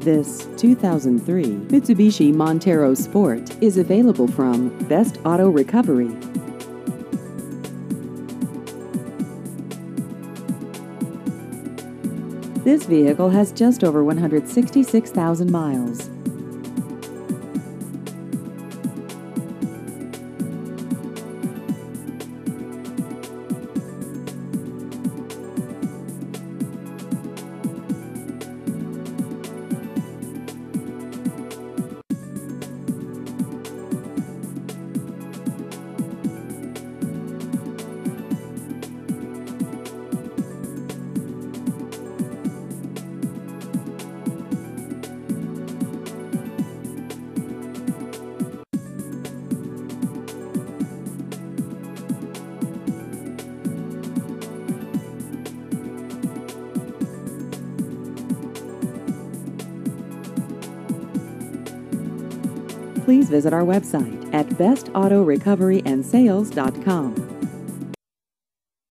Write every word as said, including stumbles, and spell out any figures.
This two thousand three Mitsubishi Montero Sport is available from Best Auto Recovery. This vehicle has just over one hundred sixty-six thousand miles. Please visit our website at best auto recovery and sales dot com.